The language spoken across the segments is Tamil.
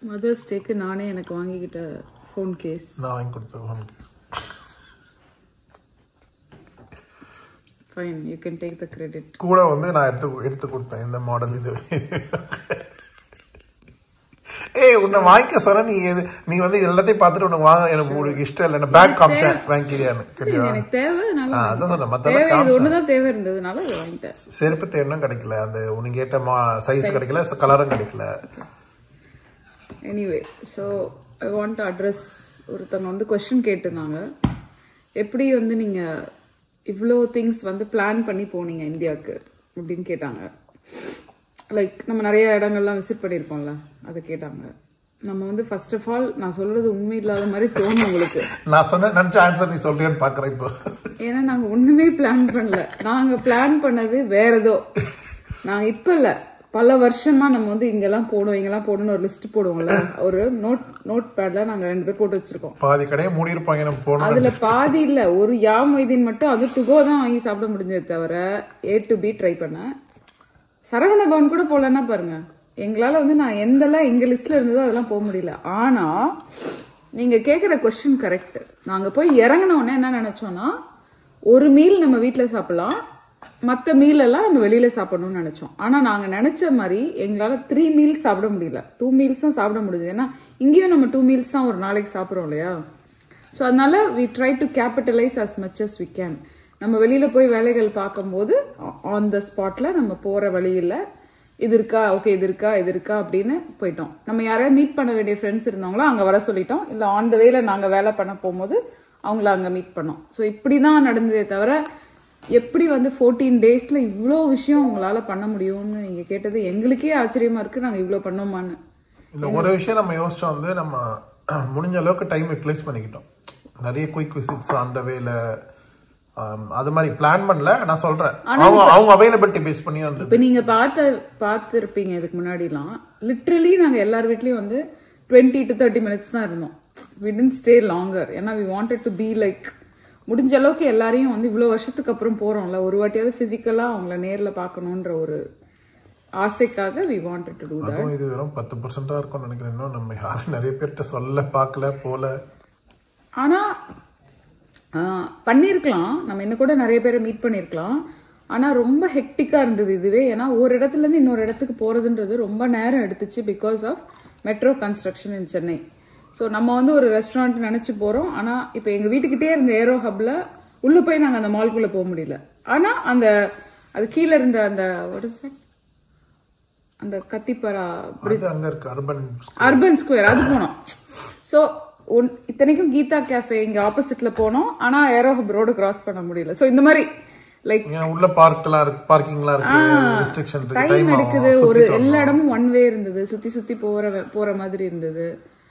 மதர்ஸ் டேக்கு நானே எனக்கு வாங்கிக்கிட்ட ஃபோன் கேஸ். நான் வாங்கி கொடுத்தேன் phone case. Fine, you can take the credit. கூட வந்து நான் எடுத்து கொடுத்தேன் இந்த மாடல். இது உன்னை வாங்கிக்க சொன்ன நீ வந்து எல்லாத்தையும் பார்த்துட்டு உனக்கு வாங்க எனக்கு இஷ்டம் இல்லை பேக் காமிச்சேன் வாங்கிக்கிறியான்னு கேட்டியா? எனக்கு தேவை, அதான் சொன்னேன். மற்ற ஒண்ணுதான் தேவை இருந்ததுனால வாங்கிட்டேன். செருப்பு தேவைன்னா கிடைக்கல, அந்த உனக்கு ஏற்ற சைஸ் கிடைக்கல, கலரும் கிடைக்கல. Anyway, so I want to address ஒருத்தவங்க வந்து கொஸ்டின் கேட்டிருந்தாங்க, எப்படி வந்து நீங்கள் இவ்வளோ திங்ஸ் வந்து பிளான் பண்ணி போனீங்க இந்தியாவுக்கு அப்படின்னு கேட்டாங்க. லைக் நம்ம நிறைய இடங்கள்லாம் விசிட் பண்ணியிருப்போம்ல, அதை கேட்டாங்க. நம்ம வந்து ஃபர்ஸ்ட் ஆஃப் ஆல் நான் சொல்றது உண்மை இல்லாத மாதிரி தோணும் உங்களுக்கு. நான் சொன்ன நினச்ச ஆன்சர் நீ சொல்றேன்னு பார்க்குறேன் இப்போ. ஏன்னா நாங்கள் ஒன்றுமே பிளான் பண்ணல. நாங்கள் பிளான் பண்ணது வேற ஏதோ. நாங்கள் இப்போ இல்லை, பல வருஷமா நம்ம வந்து இங்கெல்லாம் போடும் இங்கெல்லாம் போடணும்னு ஒரு லிஸ்ட் போடுவோம்ல, ஒரு நோட் பேட்ல நாங்க 2 பேர் போட்டு வச்சிருக்கோம். பாதி கடையை மூடி இருப்பாங்க நம்ம போனோம். அதுல பாதி இல்ல, ஒரு யா மொய்தீன் மட்டும் அது டுகோ தான் வாங்கி சாப்பிட முடிஞ்சது தவிர A to B ட்ரை பண்ண. சரவண பவன் கூட போலன்னா பாருங்க, எங்களால வந்து நான் எந்தெல்லாம் எங்க லிஸ்ட்ல இருந்ததோ அதெல்லாம் போக முடியல. ஆனா நீங்க கேக்குற கொஸ்டின் கரெக்ட். நாங்க போய் இறங்கின உடனே என்ன நினைச்சோம்னா, ஒரு மீல் நம்ம வீட்டுல சாப்பிடலாம், மற்ற மீல் எல்லாம் நம்ம வெளியில சாப்பிடணும்னு நினைச்சோம். ஆனா நாங்க நினைச்ச மாதிரி எங்களால 3 மீல்ஸ் சாப்பிட முடியல, 2 மீல்ஸ் தான் சாப்பிட முடியுது. ஏன்னா இங்கேயும் நம்ம 2 மீல்ஸ் தான் ஒரு நாளைக்கு சாப்பிட்றோம் இல்லையா. ஸோ அதனால we try to capitalize as much as we can. நம்ம வெளியில போய் வேலைகள் பார்க்கும்போது ஆன் த ஸ்பாட்ல நம்ம போற வழியில் இது இருக்கா, ஓகே இது இருக்கா இது இருக்கா அப்படின்னு போயிட்டோம். நம்ம யாரையும் மீட் பண்ண வேண்டிய ஃப்ரெண்ட்ஸ் இருந்தாங்களோ அங்கே வர சொல்லிட்டோம், இல்லை ஆன் த வேல நாங்கள் வேலை பண்ண போகும்போது அவங்கள அங்கே மீட் பண்ணோம். ஸோ இப்படி தான் நடந்ததே தவிர எப்படி வந்து 14 டேஸ்ல இவ்வளோ விஷயம் உங்களால பண்ண முடியும்னு நீங்க கேட்டது எங்களுக்கே ஆச்சரியமா இருக்கு. நாங்க இவ்வளோ பண்ணோமான்னு இந்த ஒரு விஷயம் நம்ம யோசிச்சோம் வந்து, நம்ம முடிஞ்ச அளவுக்கு டைம் யூட்டிலைஸ் பண்ணிக்கிட்டோம். நிறைய குயிக் விசிட்ஸ் அந்த வேல அது மாதிரி பிளான் பண்ணல. நான் சொல்றேன் அவங்க அவைலபிலிட்டி பேஸ் பண்ணி வந்து இப்போ நீங்க பார்த்துருப்பீங்க இதுக்கு முன்னாடிலாம் லிட்ரலி நாங்க எல்லார் வீட்லயும் வந்து 20 to 30 minutes தான் இருந்தோம். we didn't stay longer. ஏன்னா we wanted to be like முடிஞ்ச அளவுக்கு எல்லாரையும் வந்து இவ்வளோ வருஷத்துக்கு அப்புறம் போறோம்ல, ஒரு வாட்டியாவது பிசிக்கலா அவங்கள நேர்ல பார்க்கணுன்ற ஒரு ஆசைக்காக we wanted to do that. இது வெறும் 10% இருக்கும்னு நினைக்கிறேன். இன்னும் நம்ம யாரும் நிறைய பேர்கிட்ட சொல்ல பார்க்கல போல. ஆனா பண்ணிருக்கலாம், நம்ம இன்னும் கூட நிறைய பேரை மீட் பண்ணிருக்கலாம். ஆனா ரொம்ப ஹெக்டிக்கா இருந்தது இதுவே. ஏன்னா ஒரு இடத்துல இருந்து இன்னொரு இடத்துக்கு போறதுன்றது ரொம்ப நேரம் எடுத்துச்சு because of metro construction in Chennai. So நம்ம வந்து ஒரு ரெஸ்டாரண்ட் நினைச்சு போறோம். ஆனா இப்போ எங்க வீட்டுக்கிட்டே இருந்த ஏரோ ஹப்ல உள்ள போய் நாங்க அந்த மால்குள்ள போக முடியல. ஆனா அது கீழே இருந்த அந்த அந்த கத்திப்பரா அர்பன் ஸ்கொயர் அது போனோம். ஸோ இத்தனைக்கும் கீதா கேஃபே இங்க ஆப்போசிட்ல போனோம், ஆனா ஏரோ ஹப் ரோடு கிராஸ் பண்ண முடியல. ஸோ இந்த மாதிரி லைக் உள்ள பார்க்கிங்லாம் இருக்கு, ரெஸ்ட்ரிக்ஷன் இருக்கு, டைம் எடுக்குது. ஒரு எல்லா இடமும் ஒன் வே இருந்தது, சுத்தி சுத்தி போற மாதிரி இருந்தது.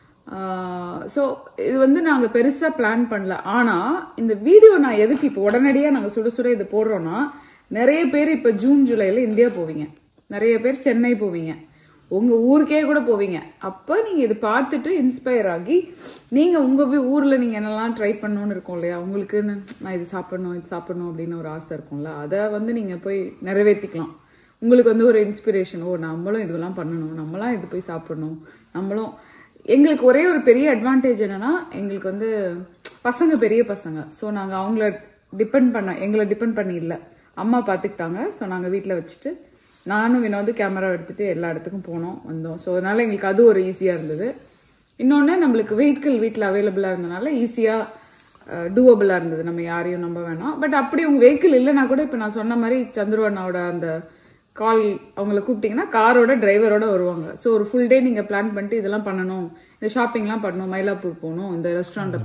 ஸோ இது வந்து நாங்க பெருசா பிளான் பண்ணல. ஆனா இந்த வீடியோ நான் எதுக்கு இப்போ உடனடியா நாங்க சுட சுட இது போடுறோம்னா, நிறைய பேர் இப்ப ஜூன் ஜூலைல இந்தியா போவீங்க, நிறைய பேர் சென்னை போவீங்க, உங்க ஊருக்கே கூட போவீங்க. அப்ப நீங்க இது பார்த்துட்டு இன்ஸ்பயர் ஆகி நீங்க உங்க ஊர்ல நீங்க என்னெல்லாம் ட்ரை பண்ணணும்னு இருக்கும் இல்லையா, உங்களுக்கு நான் இது சாப்பிடணும் அப்படின்னு ஒரு ஆசை இருக்கும்ல, அதை வந்து நீங்க போய் நிறைவேற்றிக்கலாம். உங்களுக்கு வந்து ஒரு இன்ஸ்பிரேஷன், நம்மளும் இதெல்லாம் பண்ணணும், நம்மளாம் இது போய் சாப்பிடணும், நம்மளும். எங்களுக்கு ஒரே ஒரு பெரிய அட்வான்டேஜ் என்னன்னா, எங்களுக்கு வந்து பசங்க பெரிய பசங்க. ஸோ நாங்கள் எங்களை டிபெண்ட் பண்ணி இல்லை, அம்மா பார்த்துக்கிட்டாங்க. ஸோ நாங்கள் வீட்டில் வச்சுட்டு நானும் வினோது கேமரா எடுத்துட்டு எல்லா இடத்துக்கும் போனோம் வந்தோம். ஸோ அதனால எங்களுக்கு அது ஒரு ஈஸியாக இருந்தது. இன்னொன்று நம்மளுக்கு வெஹிக்கிள் வீட்டில் அவைலபிளாக இருந்தனால ஈஸியாக டூவபிளாக இருந்தது, நம்ம யாரையும் நம்ப வேணாம். பட் அப்படி உங்கள் வெஹிக்கிள் இல்லைன்னா கூட இப்போ நான் சொன்ன மாதிரி சந்துருவண்ணாவோட அந்த கால் அவங்கள கூப்பிட்டீங்கன்னா காரோட டிரைவரோட வருவாங்க. ஸோ ஒரு ஃபுல் டே நீங்க பிளான் பண்ணிட்டு இதெல்லாம் பண்ணணும், இந்த ஷாப்பிங்லாம் பண்ணணும், மயிலாப்பூர் போகணும், இந்த ரெஸ்டாரண்ட்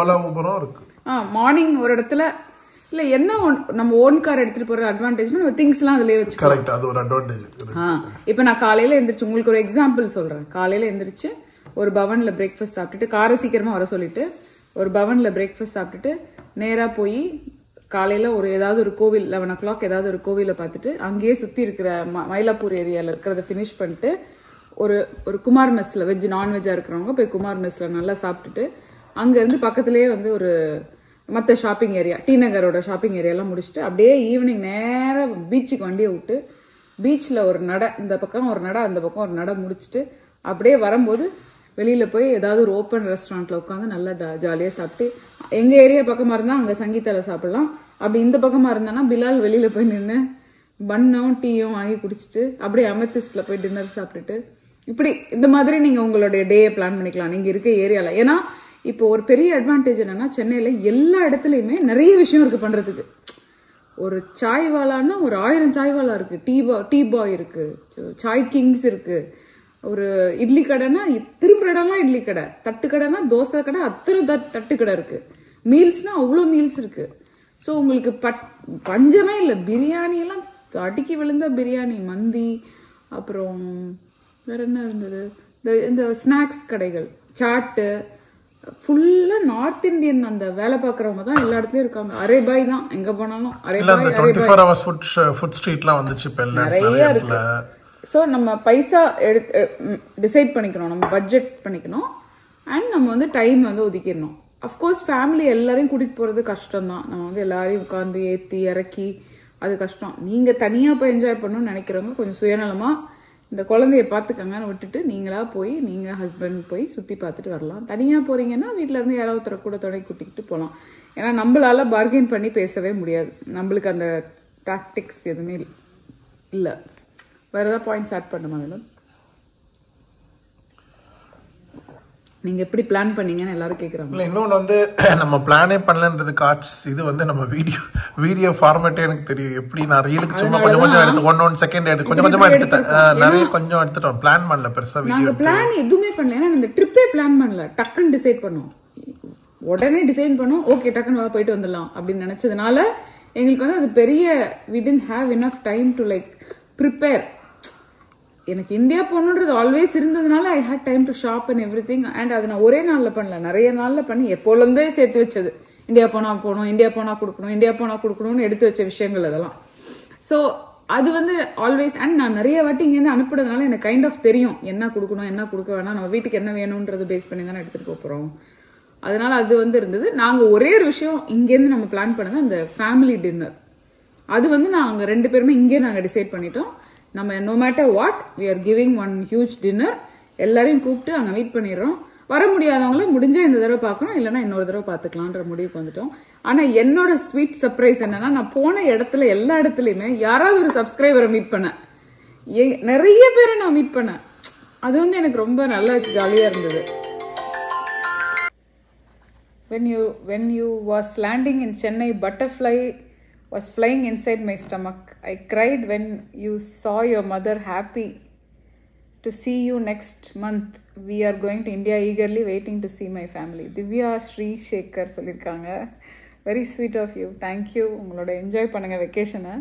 போய் மார்னிங் ஒரு இடத்துல இல்ல என்ன நம்ம ஓன் கார் எடுத்துட்டு போற அட்வான்டேஜ், நம்ம திங்ஸ் எல்லாம் அதுலயே வச்சுக்கலாம். இப்ப நான் காலையில எந்திரிச்சு உங்களுக்கு ஒரு எக்ஸாம்பிள் சொல்றேன். காலையில எந்திரிச்சு ஒரு பவன்ல பிரேக்ஃபாஸ்ட் சாப்பிட்டுட்டு, காரை சீக்கிரமா வர சொல்லிட்டு ஒரு பவன்ல பிரேக்ஃபாஸ்ட் சாப்பிட்டுட்டு நேரா போய் காலையில ஏதாவது ஒரு கோவில் 11 o'clock ஏதாவது ஒரு கோவிலை பார்த்துட்டு அங்கேயே சுத்தி இருக்கிற மயிலாப்பூர் ஏரியால இருக்கிறத பினிஷ் பண்ணிட்டு ஒரு குமார் மெஸ்ல வெஜ் நான்வெஜ்ஜா இருக்கிறவங்க போய் குமார் மெஸ்ல நல்லா சாப்பிட்டுட்டு அங்க இருந்து பக்கத்திலேயே வந்து ஒரு மற்ற ஷாப்பிங் ஏரியா, டி நகரோட ஷாப்பிங் ஏரியாலாம் முடிச்சுட்டு அப்படியே ஈவினிங் நேரம் பீச்சுக்கு வண்டியை விட்டு பீச்சில் ஒரு நடை, இந்த பக்கம் ஒரு நடை அந்த பக்கம் ஒரு நடை முடிச்சுட்டு அப்படியே வரும்போது வெளியில போய் ஏதாவது ஒரு ஓப்பன் ரெஸ்டாரண்ட்ல உட்காந்து நல்லா ஜாலியாக சாப்பிட்டு, எங்க ஏரியா பக்கமா இருந்தா அங்க சங்கீதால சாப்பிடலாம், அப்படி இந்த பக்கமா இருந்தானா பிலால் வெளியில போய் நின்று பன்னும் டீயும் வாங்கி குடிச்சிட்டு அப்படியே அமெத்திஸ்ட்ல போய் டின்னர் சாப்பிட்டுட்டு, இப்படி இந்த மாதிரி நீங்க உங்களுடைய டேயை பிளான் பண்ணிக்கலாம் நீங்க இருக்க ஏரியால. ஏன்னா இப்போ ஒரு பெரிய அட்வான்டேஜ் என்னன்னா, சென்னையில எல்லா இடத்துலயுமே நிறைய விஷயம் இருக்கு பண்றதுக்கு. ஒரு சாய் வாலான்னா ஒரு 1000 சாய் வாலா இருக்கு, டீ பாய் இருக்கு, சாய் கிங்ஸ் இருக்கு, ஒரு இட்லி கடைனா திரும்ப இடம்லாம் இட்லி கடை, தட்டு கடைனா தோசை கடை, அத்தனை தட்டு கடை இருக்கு, மீல்ஸ்னா அவ்வளோ மீல்ஸ் இருக்கு. ஸோ உங்களுக்கு பஞ்சமே இல்லை. பிரியாணி எல்லாம் அடிக்கி விழுந்த பிரியாணி, மந்தி, அப்புறம் வேற என்ன இருந்தது, இந்த ஸ்நாக்ஸ் கடைகள், சாட்டு, ஃபுல்லா நார்த் இந்தியன் அந்த வேலை பார்க்கறவங்க தான் எல்லா இடத்துலயும் இருக்காங்க. அரேபாய் தான் எங்க போனாலும், நிறைய இருக்கு. ஸோ நம்ம பைசா டிசைட் பண்ணிக்கணும், நம்ம பட்ஜெட் பண்ணிக்கணும், அண்ட் நம்ம வந்து டைம் வந்து ஒதுக்கிடணும். அஃப்கோர்ஸ் ஃபேமிலி எல்லாரையும் கூட்டிட்டு போறது கஷ்டம் தான். நம்ம வந்து எல்லாரையும் உட்காந்து ஏற்றி இறக்கி அது கஷ்டம். நீங்க தனியா போய் என்ஜாய் பண்ணணும்னு நினைக்கிறவங்க கொஞ்சம் சுயநலமா இந்த குழந்தைய பார்த்துக்கங்கன்னு விட்டுட்டு நீங்களா போய் நீங்க ஹஸ்பண்ட் போய் சுத்தி பார்த்துட்டு வரலாம். தனியா போறீங்கன்னா வீட்டுல இருந்து யாராவது கூட தொடை கூட்டிக்கிட்டு போகலாம். ஏன்னா நம்மளால பார்கெயின் பண்ணி பேசவே முடியாது, நம்மளுக்கு அந்த டாக்டிக்ஸ் எதுவுமே இல்லை. வேற ஏதாவது பாயிண்ட்ஸ் ஆட் பண்ணுமா மேடம்? நீங்க எப்படி பிளான் பண்ணீங்கன்னு எல்லாரும் கேக்குறாங்க. இல்ல இன்னொன்னு வந்து நம்ம பிளானே பண்ணலன்றது காட்ஸ், இது வந்து நம்ம வீடியோ ஃபார்மேட்டே எனக்கு தெரியும். எப்படி நான் ரீலுக்கு சும்மா கொஞ்சம் எடுத்து 1 செகண்ட் எடுத்து கொஞ்சமா எடுத்துட்டேன், நிறைய கொஞ்சம் எடுத்துட்டோம், பிளான் பண்ணல பெருசா. வீடியோ பிளான் எதுவுமே பண்ணல, ஏன்னா இந்த ட்ரிப்பே பிளான் பண்ணல, டக்குன்னு டிசைட் பண்ணோம், உடனே டிசைன் பண்ணோம், ஓகே டக்குன்னு வா போயிட்டு வந்துடலாம் அப்படின்னு நினைச்சதுனால எங்களுக்கு வந்து அது பெரிய we didn't have enough time to like prepare. எனக்கு இந்தியா போகணுன்றது ஆல்வேஸ் இருந்ததுனால I had time to shop and everything. And அது நான் ஒரே நாளில் பண்ணல, நிறைய நாளில் பண்ணி எப்போலேருந்தே சேர்த்து வச்சது. இந்தியா போனால் போகணும், இந்தியா போனால் கொடுக்கணும், இந்தியா போனால் கொடுக்கணும்னு எடுத்து வச்ச விஷயங்கள் அதெல்லாம். ஸோ அது வந்து ஆல்வேஸ், அண்ட் நான் நிறைய வாட்டி இங்கேருந்து அனுப்புறதுனால எனக்கு கைண்ட் ஆஃப் தெரியும் என்ன கொடுக்கணும் என்ன கொடுக்க வேணாம், நம்ம வீட்டுக்கு என்ன வேணும்ன்றது பேஸ் பண்ணி தானே எடுத்துகிட்டு போகிறோம். அதனால அது வந்து இருந்தது. நாங்கள் ஒரே ஒரு விஷயம் இங்கேருந்து நம்ம பிளான் பண்ணது அந்த ஃபேமிலி டின்னர். அது வந்து நாங்கள் 2 பேருமே இங்கே நாங்கள் டிசைட் பண்ணிட்டோம். நம்ம no matter what we are giving one huge dinner, எல்லாரையும் கூப்பிட்டு அங்கே மீட் பண்ணிடுறோம். வர முடியாதவங்கள முடிஞ்சா இந்த தடவை பார்க்கணும், இல்லைன்னா இன்னொரு தடவை பார்த்துக்கலான்ற முடிவுக்கு வந்துட்டோம். ஆனால் என்னோட ஸ்வீட் சர்ப்ரைஸ் என்னன்னா, நான் போன இடத்துல எல்லா இடத்துலையுமே யாராவது ஒரு சப்ஸ்கிரைபரை மீட் பண்ணேன், நிறைய பேரை நான் மீட் பண்ணேன். அது வந்து எனக்கு ரொம்ப நல்லா ஜாலியாக இருந்தது. when you was landing in Chennai, butterfly was flying inside my stomach. I cried when you saw your mother happy to see you next month. We are going to India, eagerly waiting to see my family. Divya Sri Shekhar சொல்லிருக்காங்க. Very sweet of you. Thank you. உங்களோட என்ஜாய் பண்ணுங்க வெக்கேஷனை.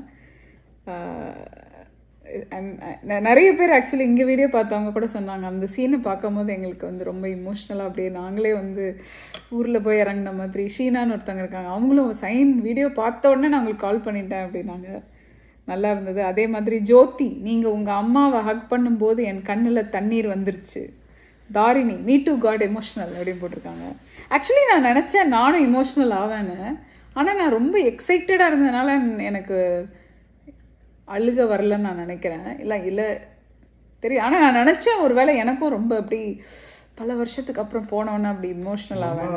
நிறைய பேர் ஆக்சுவலி இங்கே வீடியோ பார்த்தவங்க கூட சொன்னாங்க, அந்த சீனை பார்க்கும் போது எங்களுக்கு வந்து ரொம்ப இமோஷ்னலாக அப்படியே நாங்களே வந்து ஊரில் போய் இறங்கின மாதிரி. ஷீனான்னு ஒருத்தவங்க இருக்காங்க, அவங்களும் சைன் வீடியோ பார்த்த உடனே நான் உங்களுக்கு கால் பண்ணிட்டேன் அப்படின்னாங்க. நல்லா இருந்தது. அதே மாதிரி ஜோதி, நீங்கள் உங்கள் அம்மாவை ஹக் பண்ணும்போது என் கண்ணில் தண்ணீர் வந்துருச்சு. Tharini, me too got emotional அப்படின்னு போட்டிருக்காங்க. ஆக்சுவலி நான் நினச்சேன் நானும் இமோஷ்னல் ஆவேன்னு, ஆனால் நான் ரொம்ப எக்ஸைட்டடாக இருந்ததுனால எனக்கு அழுக வரலன்னு நான் நினைக்கிறேன். இல்லை தெரியும், ஆனால் நான் நினச்சேன் ஒரு வேளை எனக்கும் ரொம்ப அப்படி பல வருஷத்துக்கு அப்புறம் போனோன்னா அப்படி இமோஷ்னல் ஆவேன்.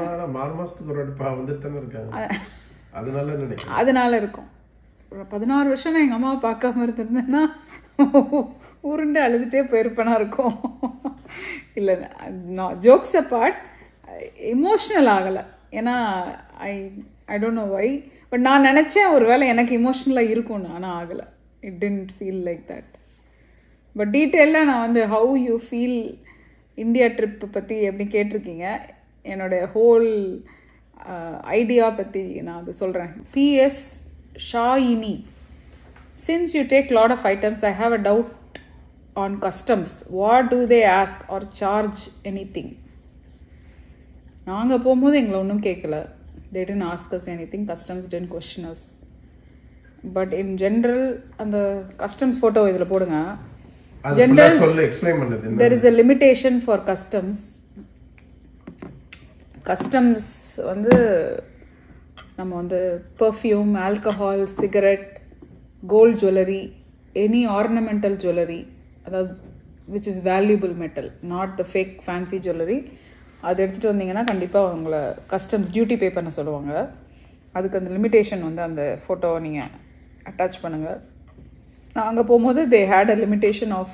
அதனால இருக்கும். 16 வருஷம் நான் எங்கள் அம்மாவை பார்க்காம இருந்திருந்தேன்னா உருண்டு அழுதுகிட்டே போயிருப்பேனா இருக்கும். இல்லை ஜோக்ஸ் அப்பார்ட், இமோஷ்னல் ஆகலை. ஏன்னா I don't know why, but நான் நினச்சேன் ஒரு வேளை எனக்கு இமோஷ்னலாக இருக்கும்னு, ஆனால் ஆகலை. It didn't feel like that. But டீட்டெயிலாக நான் வந்து how you feel India trip பற்றி எப்படி கேட்டிருக்கீங்க, என்னோட ஹோல் ஐடியா பற்றி நான் அது சொல்கிறேன். PS ஷாயினி, since you take lot of items, I have a doubt on customs. What do they ask or charge anything? நாங்கள் போகும்போது எங்களை ஒன்றும் கேட்கல. They didn't ask us anything. Customs didn't question us. But in general அந்த கஸ்டம்ஸ் ஃபோட்டோ இதில் போடுங்க. General there is a limitation for customs. Customs வந்து நம்ம வந்து perfume, alcohol, cigarette, gold jewellery, any ornamental jewellery, அதாவது which is valuable metal, not the fake fancy jewelry. அது எடுத்துகிட்டு வந்தீங்கன்னா கண்டிப்பாக உங்களை கஸ்டம்ஸ் டியூட்டி பே பண்ண சொல்லுவாங்க. அதுக்கு அந்த லிமிட்டேஷன் வந்து அந்த ஃபோட்டோவை நீங்கள் அட்டாச் பண்ணுங்கள். நான் அங்கே போகும்போது they had a limitation of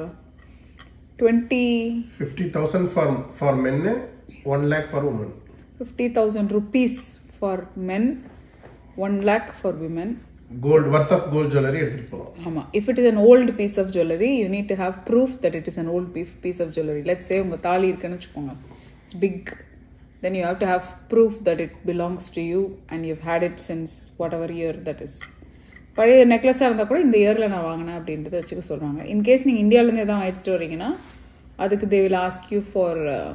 50,000 for men, 1 lakh for women. 50,000 rupees for men, 1 lakh for women. Gold, worth of gold jewelry எடுத்துட்டு போலாம். ஆமா, if it is an old piece of jewelry, you need to have proof that it is an old piece of jewelry. Let's say உங்க தாலி இருக்குன்னு வெச்சுக்கோங்க, it's big, then you have to have proof that it belongs to you and you've had it since whatever year that is. பழைய நெக்லஸாக இருந்தால் கூட இந்த இயரில் நான் வாங்கினேன் அப்படின்றத வச்சுக்க சொல்கிறாங்க. இன்கேஸ் நீங்கள் இந்தியாவிலேருந்து எதாவது எடுத்துகிட்டு வரீங்கன்னா அதுக்கு they will ask you for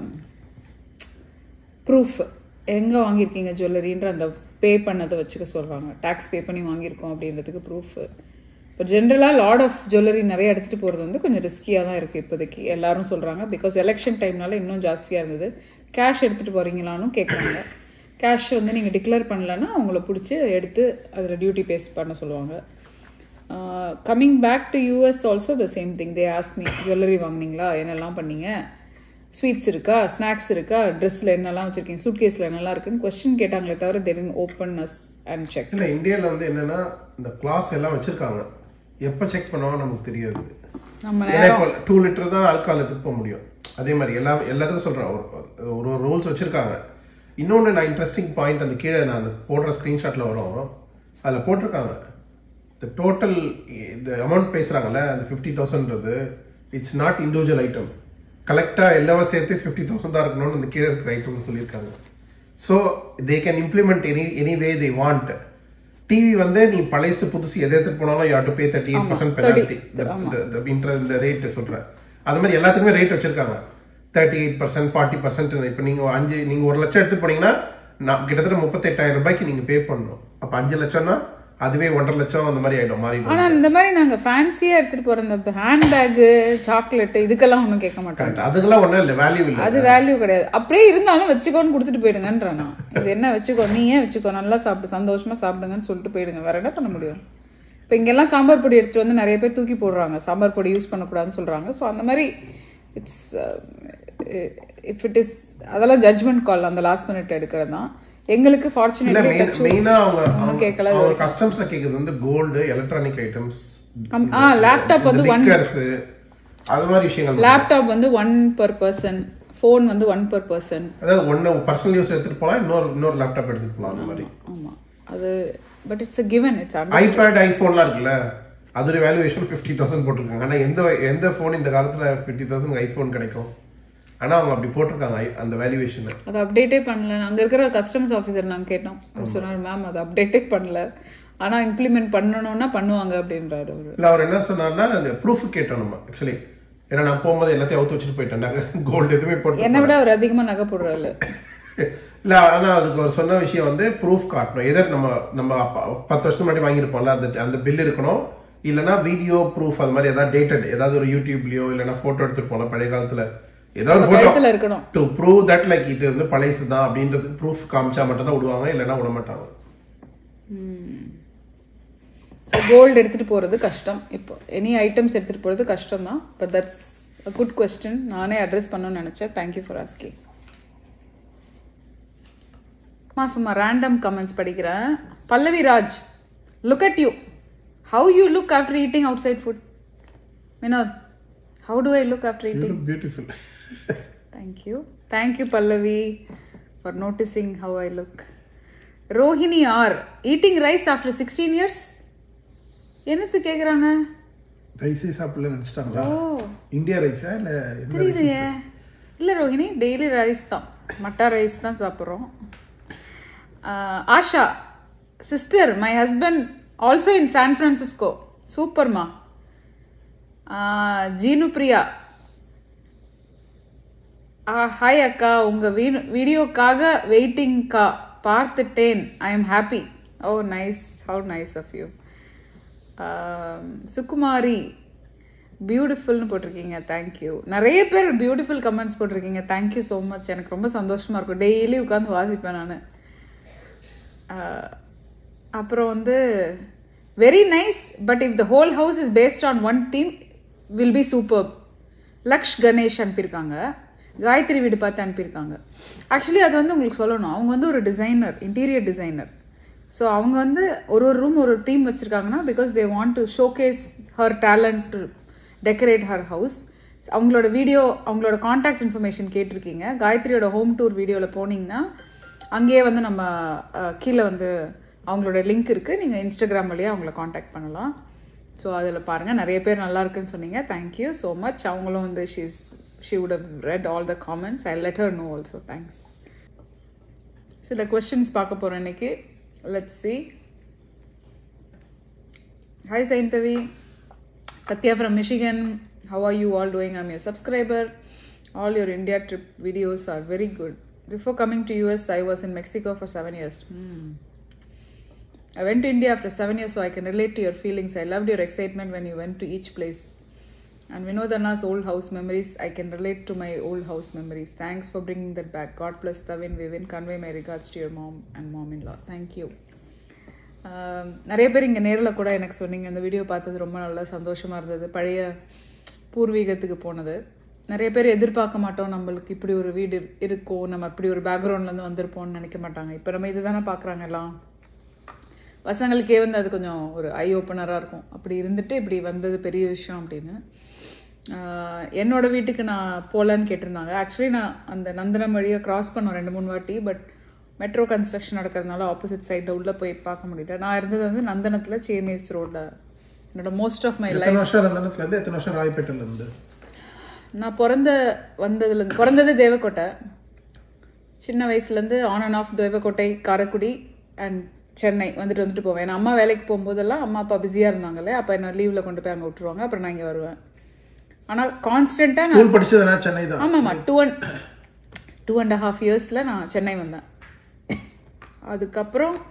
proof, எங்கே வாங்கியிருக்கீங்க ஜுவல்லரின்ற அந்த பே பண்ணதை வச்சுக்க சொல்கிறாங்க. டேக்ஸ் பே பண்ணி வாங்கியிருக்கோம் அப்படின்றதுக்கு ப்ரூஃப். இப்போ ஜென்ரலாக லாட் ஆஃப் ஜுவல்லரி நிறைய எடுத்துகிட்டு போகிறது வந்து கொஞ்சம் ரிஸ்கியாக தான் இருக்குது இப்போதைக்கு எல்லாரும் சொல்கிறாங்க. பிகாஸ் எலெக்ஷன் டைம்னால இன்னும் ஜாஸ்தியாக இருந்தது. கேஷ் எடுத்துகிட்டு போகிறீங்களான்னு கேட்குறாங்க. கேஷ் வந்து நீங்கள் டிக்ளேர் பண்ணலன்னா அவங்கள பிடிச்சி எடுத்து அதில் டியூட்டி பேஸ் பண்ண சொல்லுவாங்க. Coming back to US also the same thing. They ask me, jewellery வாங்கினீங்களா, என்னெல்லாம் பண்ணீங்க, ஸ்வீட்ஸ் இருக்கா, ஸ்நாக்ஸ் இருக்கா, ட்ரெஸ்ஸில் என்னெல்லாம் வச்சுருக்கீங்க, சூட் கேஸில் என்னெல்லாம் இருக்குன்னு கொஸ்டின் கேட்டாங்களே தவிர they didn't open us and check. இல்லை, இந்தியாவில் வந்து என்னென்னா இந்த கிளாஸ் எல்லாம் வச்சுருக்காங்க, எப்போ செக் பண்ணுவாங்க நமக்கு தெரியாது. நம்ம 2 லிட்டர் தான் ஆல்கஹால் எடுத்துட்டு போக முடியும். அதே மாதிரி எல்லாத்துக்கும் சொல்கிறேன், ஒரு ரூல்ஸ் வச்சுருக்காங்க. இன்னொன்று நான் இன்ட்ரெஸ்டிங் பாயிண்ட் அந்த கீழே நான் அந்த போடுற ஸ்க்ரீன்ஷாட்டில் வரும், அதில் போட்டிருக்காங்க இந்த டோட்டல் இந்த அமௌண்ட் பேசுகிறாங்கல்ல, அந்த 50,000ன்றது இட்ஸ் நாட் இண்டிவிஜுவல் ஐட்டம். கலெக்டாக எல்லாரும் சேர்த்து 50,000 தான் இருக்கணும்னு அந்த கீழே இருக்கிற ஐட்டம்னு சொல்லியிருக்காங்க. So they can implement any way they want. TV வந்து நீ பழைசு புதுசு எதை எடுத்துட்டு போனாலும் you have to pay 38% penalty. இந்த ரேட் சொல்கிறேன், அது மாதிரி எல்லாத்துக்குமே ரேட் வச்சிருக்காங்க. 38%, 40%. இப்போ நீங்கள் 1 லட்சம் எடுத்துட்டு போனீங்கன்னா நான் கிட்டத்தட்ட 38,000 ரூபாய்க்கு நீங்கள் பே பண்ணணும். அப்போ 5 லட்சம்னா அதுவே 1.5 லட்சம் அந்த மாதிரி ஆயிடும், மாறிடும். ஆனால் இந்த மாதிரி நாங்கள் ஃபேன்சியாக எடுத்துகிட்டு போகிற இந்த ஹேண்ட் பேக்கு, சாக்லேட்டு, இதுக்கெல்லாம் ஒன்றும் கேட்க மாட்டோம். அதுக்கெல்லாம் ஒன்றும் இல்லை, வேல்யூ இல்லை, அது வேல்யூ கிடையாது. அப்படியே இருந்தாலும் வச்சுக்கோன்னு கொடுத்துட்டு போயிடுங்கன்றானா. இது என்ன வச்சுக்கோ, நீ ஏன் வச்சுக்கோ, நல்லா சாப்பிட்டு சந்தோஷமாக சாப்பிடுங்கன்னு சொல்லிட்டு போயிடுங்க. வேற என்ன பண்ண முடியும்? இப்போ இங்கெல்லாம் சாம்பார் பொடி எடுத்துட்டு வந்து நிறைய பேர் தூக்கி போடுறாங்க, சாம்பார் பொடி யூஸ் பண்ணக்கூடாதுன்னு சொல்கிறாங்க. ஸோ அந்த மாதிரி இட்ஸ் இஃப் இட் இஸ் அதெல்லாம் ஜட்ஜ்மெண்ட் கால், அந்த லாஸ்ட் மினிட் எடுக்கிறது தான். எங்களுக்கு ஃபார்ச்சுனேட்லி மெயினா அவங்க கேட்கல, அவங்க கஸ்டம்ஸ்ல கேக்குது வந்து கோல்ட், எலக்ட்ரானிக் ஐட்டம்ஸ், லேப்டாப் வந்து அது மாதிரி விஷயங்கள். லேப்டாப் வந்து 1 per person, ஃபோன் வந்து 1 per person. அதாவது ஒன்னு பர்சனல் யூஸ் எடுத்துட்டு போலாம், இன்னொரு லேப்டாப் எடுத்துட்டு போலாம் அந்த மாதிரி. ஆமா, அது but it's a given, it's iPad, ஐபோன்லாம் இருக்குல்ல, அதோட வேல்யூவேஷன் 50,000 போட்டுருக்காங்க. ஆனா எந்த ஃபோன் இந்த காலத்துல 50,000 ஐபோன் கிடைக்கும்? ஆனா அவங்க அப்படி போட்டிருக்காங்க அந்த வேல்யூவேஷன். அது அப்டேட்டே பண்ணல. அங்க இருக்கிற கஸ்டம்ஸ் ஆஃபீஸர் நாங்க கேட்டோம், சொன்னார் மேம் அது அப்டேட்டே பண்ணல, ஆனா இம்ப்ளிமெண்ட் பண்ணணும்னா பண்ணுவாங்க அப்படின்றாரு அவரு. இல்ல, அவர் என்ன சொன்னார்னா அந்த ப்ரூஃப் கேட்டோம் நம்ம ஆக்சுவலி. ஏன்னா நான் போகும்போது எல்லாத்தையும் அவுத்து வச்சுட்டு போயிட்டேன், கோல்டு எதுவுமே போட்டு. என்ன விட அவர் அதிகமா நகை போடுறாரு. இல்ல, ஆனா அதுக்கு அவர் சொன்ன விஷயம் வந்து ப்ரூஃப் காட்டணும். எதோ நம்ம 10 வருஷம் முன்னாடி வாங்கியிருப்போம்ல, அந்த பில் இருக்கணும், இல்லைன்னா வீடியோ ப்ரூஃப், அது மாதிரி ஏதாவது டேட்டட், ஏதாவது ஒரு யூடியூப்லயோ இல்லைன்னா போட்டோ எடுத்துட்டு போனோம் பழைய காலத்துல, ஏதாவது போட்டோ இருக்கணும் டு ப்ரூவ் தட் லைக் இது வந்து பழைசு தான் அப்படின்றது ப்ரூஃப் காமிச்சா மட்டும் தான் விடுவாங்க, இல்லைன்னா விட மாட்டாங்க. ஸோ கோல்டு எடுத்துட்டு போறது கஷ்டம். இப்போ எனி ஐட்டம்ஸ் எடுத்துட்டு போறது கஷ்டம் தான். But that's a good question, நானே அட்ரஸ் பண்ணணும்னு நினைச்சேன். Thank you for asking. சும்மா ரேண்டம் கமெண்ட்ஸ் படிக்கிறேன். Pallavi Raj, look at you, how you look after eating outside food. Vinod, how do I look after eating? You look beautiful. Thank you Pallavi for noticing how I look. Rohini R, eating rice after 16 years? என்னது கேக்குறாங்க? ரைஸே சாப்பிடல நினைச்சிட்டாங்களா? இந்தியா ரைஸா இல்ல என்ன ரைஸ்? இல்ல ரோஹிணி, டெய்லி ரைஸ் தான், மட்டா ரைஸ் தான் சாப்பிடுறோம். Asha, sister, my husband also in San Francisco. சூப்பர்மா. ஜீனு பிரியா, ஹாய் அக்கா, உங்க வீடியோக்காக வெயிட்டிங்க்கா, பார்த்துட்டேன், I am happy. Oh nice, how nice of you. Sukumari, பியூட்டிஃபுல்னு போட்டிருக்கீங்க, தேங்க்யூ. நிறைய பேர் பியூட்டிஃபுல் கமெண்ட்ஸ் போட்டிருக்கீங்க, தேங்க்யூ ஸோ மச். எனக்கு ரொம்ப சந்தோஷமா இருக்கும், டெய்லி உட்காந்து வாசிப்பேன் நான். அப்புறம் வந்து very nice, but if the whole house is based on one theme will be superb. Laksh Ganesh அனுப்பியிருக்காங்க. காயத்ரி வீடு பார்த்து அனுப்பியிருக்காங்க. ஆக்சுவலி அது வந்து உங்களுக்கு சொல்லணும், அவங்க வந்து ஒரு டிசைனர், இன்டீரியர் டிசைனர். ஸோ அவங்க வந்து ஒரு ரூம் ஒரு தீம் வச்சுருக்காங்கன்னா because they want to showcase her talent to decorate her house. அவங்களோட வீடியோ, அவங்களோட காண்டாக்ட் இன்ஃபர்மேஷன் கேட்டிருக்கீங்க. காயத்ரியோட ஹோம் டூர் வீடியோவில் போனீங்கன்னா அங்கேயே வந்து நம்ம கீழே வந்து அவங்களோட லிங்க் இருக்குது, நீங்கள் இன்ஸ்டாகிராம் வழியாக அவங்கள காண்டாக்ட் பண்ணலாம். ஸோ அதில் பாருங்கள், நிறைய பேர் நல்லா இருக்குன்னு சொன்னீங்க. Thank you so much. அவங்களும் வந்து she would have read all the comments. I'll let her know also. Thanks. சில questions பார்க்க போகிறோம் இன்னைக்கு. Let's see. Hi Saintavi. Satya from Michigan. How are you all doing? I'm your subscriber. All your India trip videos are very good. Before coming to US, I was in Mexico for 7 years. I went to India after 7 years, so I can relate to your feelings. I loved your excitement when you went to each place. And Vinod Anna's old house memories, I can relate to my old house memories. Thanks for bringing that back. God bless Thavin Vivin. Convey my regards to your mom and mom-in-law. Thank you. நிறைய பேர் இங்கே நேரில் கூட எனக்கு சொன்னீங்க, அந்த வீடியோ பார்த்தது ரொம்ப நல்லா சந்தோஷமாக இருந்தது. பழைய பூர்வீகத்துக்கு போனது. நிறைய பேர் எதிர்பார்க்க மாட்டோம், நம்மளுக்கு இப்படி ஒரு வீடு இருக்கும், நம்ம இப்படி ஒரு பேக்ரவுண்ட்லேருந்து வந்திருப்போம்னு நினைக்க மாட்டாங்க. இப்போ நம்ம இது தானே பார்க்குறாங்க எல்லாம். பசங்களுக்கே வந்து அது கொஞ்சம் ஒரு ஐ ஓப்பனராக இருக்கும். அப்படி இருந்துட்டு இப்படி வந்தது பெரிய விஷயம் அப்படின்னு. என்னோட வீட்டுக்கு நான் போகலன்னு கேட்டிருந்தாங்க. ஆக்சுவலி நான் அந்த நந்தனம் வழியை கிராஸ் பண்ணோம் 2-3 வாட்டி. பட் மெட்ரோ கன்ஸ்ட்ரக்ஷன் நடக்கிறதுனால ஆப்போசிட் சைடில் உள்ளே போய் பார்க்க முடியல. நான் இருந்தது வந்து நந்தனத்தில் சேமேஸ் ரோடில். என்னோட மோஸ்ட் ஆஃப் மை லைஃப். நந்தனத்துலேருந்து எத்தனை வருஷம் ராயப்பேட்டையிலேருந்து? நான் பிறந்தது தேவக்கோட்டை. சின்ன வயசுலேருந்து on and off Devakottai, Karaikudi and Chennai வந்துட்டு போவேன். நான் அம்மா வேலைக்கு போகும்போதெல்லாம் அம்மா அப்பா பிஸியாக இருந்தாங்களே, அப்போ என்ன லீவில் கொண்டு போய் அங்கே விட்டுருவாங்க. அப்புறம் நான் இங்கே வருவேன். ஆனால் கான்ஸ்டண்ட்டாக நான் படிச்சதுனா சென்னை தான். ஆமாம்மா, 2.5 இயர்ஸில் நான் சென்னை வந்தேன். அதுக்கப்புறம்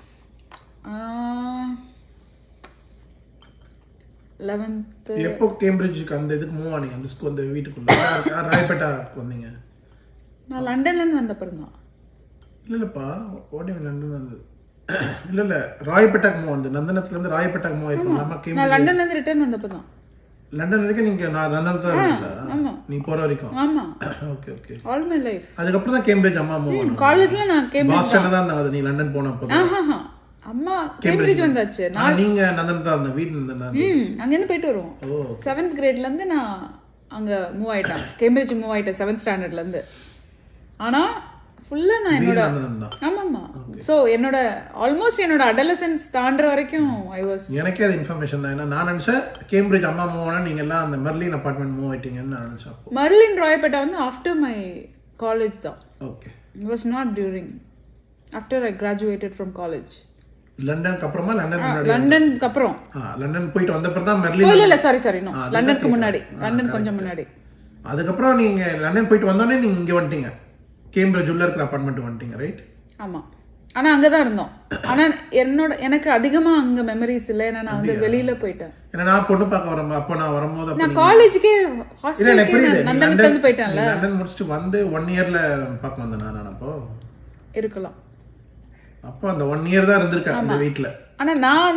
11th எப்போ கேம்பிரிட்ஜுக்கு அந்த இதுக்கு மூவ் ஆனீங்க? அந்த ஸ்கூல், அந்த வீட்டுக்குள்ள ராயப்பேட்டாக்கு வந்தீங்க? நான் லண்டன்லேருந்து வந்தப்பறம் தான். இல்லைப்பா, ஓடி லண்டன் வந்து இல்லை ராயப்பேட்டாக்கு மூவ் வந்து நந்தனத்துலேருந்து ராயப்பேட்டாக்கு மூவ் ஆயிருப்போம். நான் லண்டன்லேருந்து ரிட்டர்ன் வந்தப்போ தான். லண்டன் வரைக்கும் நீங்க நந்தனத்துல இருந்தீங்களா? நீ போற வரைக்கும்? ஆமா. Okay okay. All my life. அதுக்கு தான் கேம்பிரிட்ஜ் அம்மா மூவ் ஆனாங்க. காலேஜ்ல நான் கேம்பிரிட்ஜ் பாஸ்டன்ல தான் இருந்தாங்க. நீ லண்டன் போனப்போ அம்மா கேம்பிரிட்ஜ் வந்தாச்சு. நீங்க நந்தனத்துல இருந்த வீட்ல இருந்தா அங்க இருந்து போயிட்டு வருவோம். 7th கிரேட்ல இருந்து நான் அங்க மூவ் ஆயிட்டேன். கேம்பிரிட்ஜ் மூவ் ஆயிட்டேன் 7th ஸ்டாண்டர்ட்ல இருந்து. ஆனா ஃபுல்லா நான் என்னோட ஆமாமா. சோ என்னோட ஆல்மோஸ்ட் என்னோட அடலசன்ஸ் தாண்டற வரைக்கும் ஐ வாஸ். எனக்கே அது இன்ஃபர்மேஷன் தான். நான் நினைச்சேன் கேம்பிரிட்ஜ் அம்மா மூவ் ஆனா நீங்க எல்லாம் அந்த மெர்லின் அபார்ட்மெண்ட் மூவ் ஆயிட்டீங்கன்னு நான் நினைச்சேன். மெர்லின் ராயப்பேட்டா வந்து ஆஃப்டர் மை காலேஜ் தான். Okay. It was not during, after I graduated from college. லண்டனுக்கு அப்புறமா? லண்டனுக்கு அப்புறம் லண்டன் போயிட்டு வந்த அப்புறம் தான் மெர்லின். இல்ல சாரி நோ, லண்டனுக்கு முன்னாடி. லண்டன் கொஞ்சம் முன்னாடி. அதுக்கப்புறம் நீங்க லண்டன் போயிட்டு வந்தோடனே நீங்க இங்க வந்துட்டீங்க, கேம்பிரிட்ஜ் உள்ள இருக்கிற அபார்ட்மெண்ட் வந்துட்டீங்க, ரைட்? ஆமா. ஆனா அங்கதான் இருந்தோம். ஆனா எனக்கு அதிகமா அங்க மெமரிஸ் இல்ல. ஏன்னா நான் வந்து வெளியில போயிட்டேன். ஏன்னா நான் பொண்ணு பார்க்க வரும்போது, அப்போ நான் வரும்போது நான் காலேஜுக்கே ஹாஸ்டலுக்கே நந்தனத்துல இருந்து போயிட்டேன்ல. லண்டன் முடிச்சிட்டு வந்து 1 இயர்ல பார்க்க வந்தேன் நான். அப்போ இருக்கலாம். அப்போ அந்த 1 இயர் தான் இருந்திருக்கேன் அந்த வீட்ல. ஆனா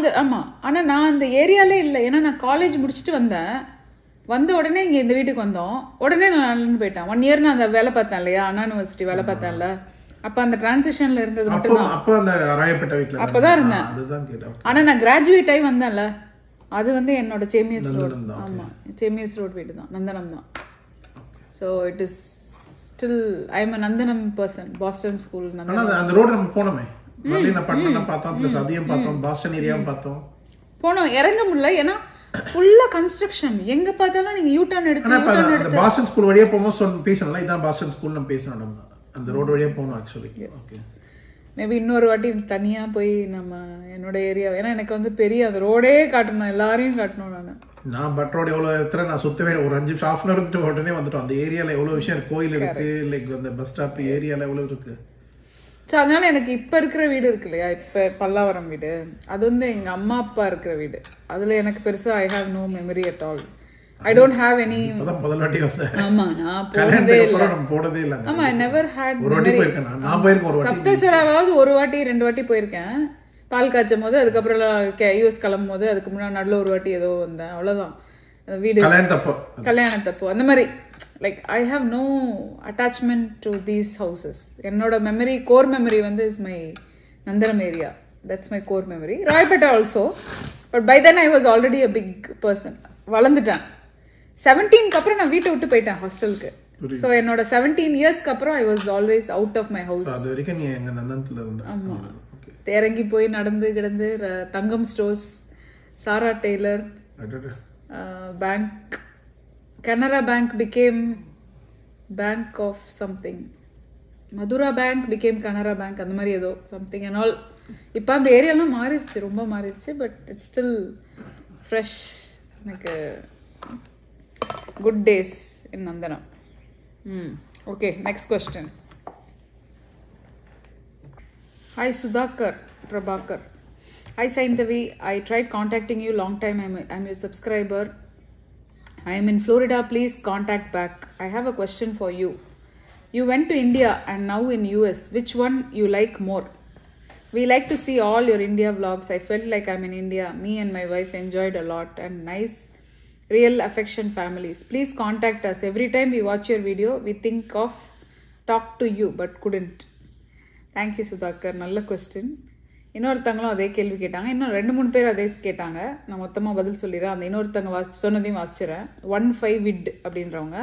நான் அந்த ஏரியாலே இல்ல. ஏன்னா நான் காலேஜ் முடிச்சிட்டு வந்தேன். வந்த உடனே இங்க இந்த வீட்டுக்கு வந்தோம். உடனே நான் லண்டன் போயிட்டேன். 1 இயர் நான் அந்த வேலை பார்த்தேன் இல்லையா, அண்ணா யூனிவர்சிட்டி வேலை பார்த்தேன்ல. அப்ப அந்த டிரான்சிஷன்ல இருந்தது மட்டும் தான். அப்ப அந்த ராயப்பேட்டை வீட்ல அப்பதான் இருந்தேன். அதுதான் கேட்டேன். ஆனா நான் கிராஜுவேட் ஆகி வந்தேன்ல, அது வந்து என்னோட சேமியஸ் ரோட். ஆமா, சேமியஸ் ரோட் வீடு தான், நந்தனம் தான். So it is still I am a Nandanam person. Boston school Nandanam. ஆனா அந்த ரோட் நம்ம போனோமே, மர்லின் அபார்ட்மெண்ட் பார்த்தோம், பிளஸ் அதையும் பார்த்தோம், பாஸ்டன் ஏரியாவும் பார்த்தோம். போனோம், இறங்க முடியல. ஏன்னா ஃபுல்லா கன்ஸ்ட்ரக்ஷன். எங்க பார்த்தாலும் நீங்க யூ டர்ன் எடுத்து அந்த பாஸ்டன் ஸ்கூல் வழியா போகும்போது பேசணும்ல, இதான் பாஸ்டன் ஸ்கூல் நம்ம பேசணும். அந்த ரோட் வழியா போகணும் ஆக்சுவலி. ஓகே. மேபி இன்னொரு வாட்டி தனியா போய் நம்ம என்னோட ஏரியா, ஏன்னா எனக்கு வந்து பெரிய அந்த ரோடே காட்டணும், எல்லாரையும் காட்டணும். நான் பட் ரோடு எவ்வளோ இடத்துல நான் சுத்தவே ஒரு 5 நிமிஷம் 1/2 இருந்துட்டு உடனே வந்துட்டோம். அந்த ஏரியாவில் எவ்வளோ விஷயம் இருக்கு, கோயில் இருக்கு, லைக் அந்த பஸ் ஸ்டாப் ஏரியாவில் எவ்வளோ இருக்கு. ஸோ அதனால எனக்கு இப்போ இருக்கிற வீடு இருக்கு இல்லையா, இப்போ பல்லாவரம் வீடு, அது வந்து எங்கள் அம்மா அப்பா இருக்கிற வீடு. அதில் எனக்கு பெருசாக I have no memory at all. I don't have any. முதல் வாட்டி வந்தேன். ஆமா, நான் போனதே இல்லை. போனதே இல்லை. ஆமா, ஐ நெவர் ஹேட். ஒரு வாட்டி போயிருக்கேன் நான். போயிருக்கேன் ஒரு வாட்டி. சப்தஸ்வராவது 1 வாட்டி 2 வாட்டி போயிருக்கேன். பால் காய்ச்சும் போது, அதுக்கப்புறம் யூஎஸ் கிளம்பும் போது, அதுக்கு முன்னாடி நடுவில் 1 வாட்டி ஏதோ வந்தேன், அவ்வளோதான். வீடு கல்யாணத்தப்போ அந்த மாதிரி like I have no attachment to these houses. என்னோட மெமரி கோர் மெமரி வந்து is my Nandanam area. That's my core memory. Royapettah also. But by then I was already a big person. வளர்ந்துட்டேன். 17க்கு அப்புறம் நான் வீட்டை விட்டு போயிட்டேன் ஹாஸ்டலுக்கு. ஸோ என்னோட 17 இயர்ஸ்க்கு அப்புறம் I was always out of my house. அது வரைக்கும் நீ எங்க நந்தனத்துல இருந்த? ஆமா, இறங்கி போய் நடந்து கிடந்து Thangam stores, Sara tailor, bank, Canara bank became bank of something, Madura bank became Canara bank, அந்த மாதிரி ஏதோ சம்திங் அண்ட் ஆல். இப்போ அந்த ஏரியாலாம் மாறிடுச்சு, ரொம்ப மாறிடுச்சு. But it's still fresh. எனக்கு good days in Nandanam. Okay, next question. Hi Sudhakar Prabhakar. Hi Saintavi. I tried contacting you long time. I'm your subscriber. I am in Florida. Please contact back. I have a question for you. You went to India and now in US. Which one you like more? We like to see all your India vlogs. I felt like I'm in India. Me and my wife enjoyed a lot and nice real affection families. Please contact us. Every time we watch your video, we think of talk to you but couldn't. Thank you Sudhakar. நல்ல question. இன்னொருத்தங்களும் அதே கேள்வி கேட்டாங்க. இன்னும் 2-3 பேர் அதே கேட்டாங்க. நான் மொத்தமாக பதில் சொல்லிடுறேன். அந்த இன்னொருத்தங்க சொன்னதையும் வாசிச்சிடறேன். 15 விட் அப்படின்றவங்க.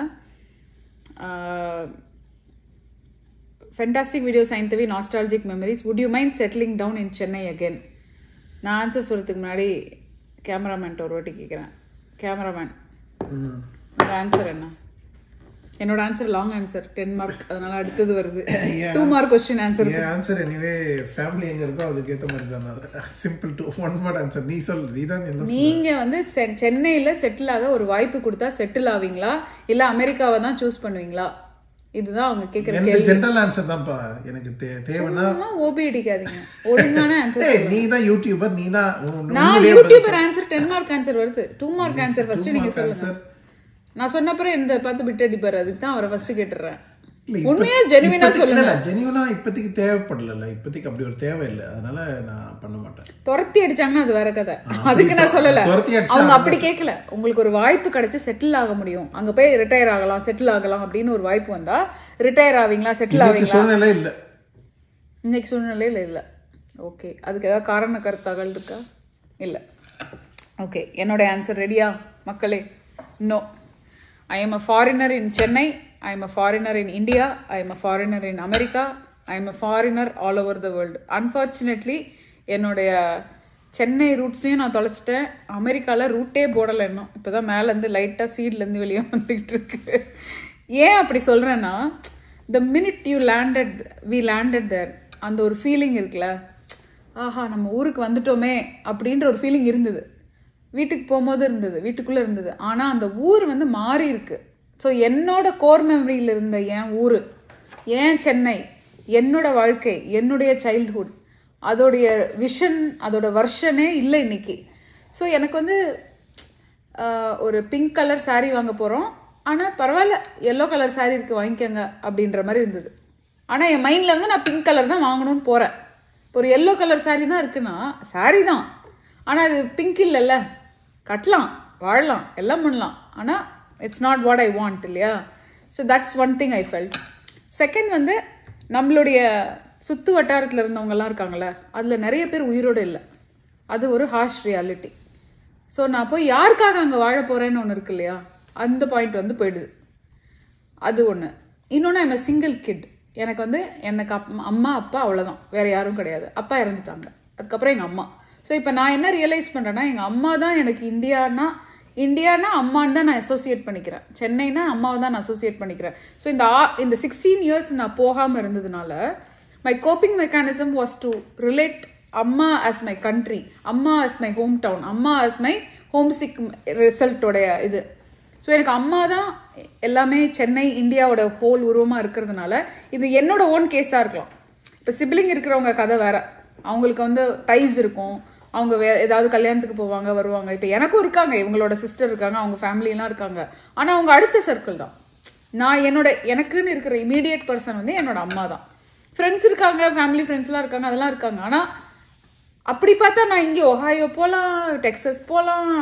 Fantastic video Saintavi, nostalgic memories. Would you mind settling down in Chennai again? நான் ஆன்சர் சொல்கிறதுக்கு முன்னாடி கேமராமேன்ட்ட ஒரு வாட்டி கேட்குறேன். கேமராமேன், உங்கள் ஆன்சர் என்ன? என்னோட ஆன்சர் லாங் ஆன்சர் 10 மார்க். அதனால அடுத்தது வருது 2 மார்க் क्वेश्चन ஆன்சர். என் ஆன்சர் எனிவே ஃபேமிலி எங்க இருக்கோ அதுக்கு ஏத்த மாதிரி தான். Simple to 1 word answer. நீ சொல். நீங்க வந்து சென்னையில செட்டில் ஆக ஒரு வாய்ப்பு கொடுத்தா செட்டில் ஆவீங்களா இல்ல அமெரிக்காவை தான் சூஸ் பண்ணுவீங்களா? இதுதான் அவங்க கேக்குற கேள்வி. எனக்கு ஜெனரல் ஆன்சர் தான்ப்பா. எனக்கு தேவைனா ஓபி அடிக்காதீங்க. ஒழுங்கான ஆன்சர். நீ தான் யூடியூபர். நீ தான். நான் யூடியூபர் ஆன்சர் 10 மார்க் ஆன்சர் வருது. 2 மார்க் ஆன்சர் ஃபர்ஸ்ட் நீங்க சொல்லுங்க. நான் சொன்னப்பறம் இந்த பார்த்து பிட் அடிப்பாரு. அதுக்கு தான் அவரை ஃபர்ஸ்ட் கேட்டுறேன். உண்மையா ஜெனுவினா சொல்லுங்க. ஜெனுவினா இப்போதைக்கு தேவைப்படல. இப்போதைக்கு அப்படி ஒரு தேவை இல்லை. அதனால நான் பண்ண மாட்டேன். துரத்தி அடிச்சாங்கன்னா அது வேற கதை. அதுக்கு நான் சொல்லல. அவங்க அப்படி கேட்கல. உங்களுக்கு ஒரு வாய்ப்பு கிடைச்சு செட்டில் ஆக முடியும், அங்க போய் ரிட்டையர் ஆகலாம், செட்டில் ஆகலாம் அப்படின்னு ஒரு வாய்ப்பு வந்தா ரிட்டையர் ஆவீங்களா, செட்டில் ஆவீங்களா? சூழ்நிலை இல்ல. இன்னைக்கு சூழ்நிலையில இல்ல. ஓகே, அதுக்கு ஏதாவது காரண கருத்தாகள் இருக்கா? இல்ல. ஓகே, என்னோட ஆன்சர் ரெடியா மக்களே? No. I am a foreigner in Chennai. I am a foreigner in India. I am a foreigner in America. I am a foreigner all over the world. Unfortunately, என்னுடைய சென்னை ரூட்ஸையும் நான் தொலைச்சிட்டேன். அமெரிக்காவில் ரூட்டே போடலை இன்னும். இப்போ தான் மேலேருந்து லைட்டாக சீட்லேருந்து வெளியே வந்துக்கிட்டு இருக்கு. ஏன் அப்படி சொல்கிறேன்னா, the minute you we landed there, அந்த ஒரு ஃபீலிங் இருக்குல்ல, ஆஹா நம்ம ஊருக்கு வந்துட்டோமே அப்படின்ற ஒரு ஃபீலிங் இருந்தது. வீட்டுக்கு போகும்போது இருந்தது, வீட்டுக்குள்ளே இருந்தது. ஆனால் அந்த ஊர் வந்து மாறி இருக்கு. ஸோ என்னோட கோர் மெமரியில் இருந்த என் ஊர், ஏன் சென்னை, என்னோட வாழ்க்கை, என்னுடைய சைல்ட்ஹுட், அதோடைய விஷன், அதோட வருஷனே இல்லை இன்னைக்கு. ஸோ எனக்கு வந்து ஒரு பிங்க் கலர் சாரீ வாங்க போகிறோம், ஆனால் பரவாயில்ல எல்லோ கலர் சாரீ இருக்குது வாங்கிக்கோங்க அப்படின்ற மாதிரி இருந்தது. ஆனால் என் மைண்டில் வந்து நான் பிங்க் கலர் தான் வாங்கணும்னு போகிறேன். இப்போ ஒரு எல்லோ கலர் சாரீ தான் இருக்குன்னா சாரீ தான், ஆனால் அது பிங்க் இல்லைல்ல. கட்டலாம், வாழலாம், எல்லாம் பண்ணலாம், ஆனால் it's not what I want இல்லையா? So that's one thing I felt. Second வந்து நம்மளுடைய சுற்று வட்டாரத்தில் இருந்தவங்கலாம் இருக்காங்களே, அதில் நிறைய பேர் உயிரோடு இல்லை. அது ஒரு ஹார்ஷ் ரியாலிட்டி. ஸோ நான் போய் யாருக்காக அங்கே வாழ போகிறேன்னு ஒன்று இருக்கு இல்லையா, அந்த பாயிண்ட் வந்து போயிடுது. அது ஒன்று. இன்னொன்று, ஐம் சிங்கிள் கிட். எனக்கு வந்து எனக்கு அம்மா அப்பா அவ்வளோதான், வேறு யாரும் கிடையாது. அப்பா இறந்துட்டாங்க, அதுக்கப்புறம் எங்கள் அம்மா. ஸோ இப்போ நான் என்ன ரியலைஸ் பண்ணுறேன்னா, எங்கள் அம்மா தான் எனக்கு இந்தியானா அம்மான்னு தான் நான் அசோசியேட் பண்ணிக்கிறேன். சென்னைனா அம்மாவை தான் நான் அசோசியேட் பண்ணிக்கிறேன். ஸோ இந்த 16 இயர்ஸ் நான் போகாமல் இருந்ததுனால my coping mechanism was to relate அம்மா as மை கண்ட்ரி, அம்மா as மை ஹோம் டவுன், அம்மா as மை ஹோம் சிக் ரிசல்ட்டோடைய இது. ஸோ எனக்கு அம்மா தான் எல்லாமே, சென்னை இந்தியாவோட ஹோல் உருவமாக இருக்கிறதுனால இது என்னோட ஓன் கேஸாக இருக்கலாம். இப்போ சிப்ளிங் இருக்கிறவங்க கதை வேற, அவங்களுக்கு வந்து டைஸ் இருக்கும், அவங்க ஏதாவது கல்யாணத்துக்கு போவாங்க வருவாங்க. இப்போ எனக்கும் இருக்காங்க, இவங்களோட சிஸ்டர் இருக்காங்க, அவங்க ஃபேமிலியெலாம் இருக்காங்க. ஆனால் அவங்க அடுத்த சர்க்கிள் தான். நான் எனக்குன்னு இருக்கிற இமீடியட் பர்சன் வந்து என்னோட அம்மா தான். ஃப்ரெண்ட்ஸ் இருக்காங்க, ஃபேமிலி ஃப்ரெண்ட்ஸ்லாம் இருக்காங்க, அதெல்லாம் இருக்காங்க. ஆனால் அப்படி பார்த்தா நான் இங்கே ஒஹாயோ போகலாம், டெக்ஸஸ் போகலாம்,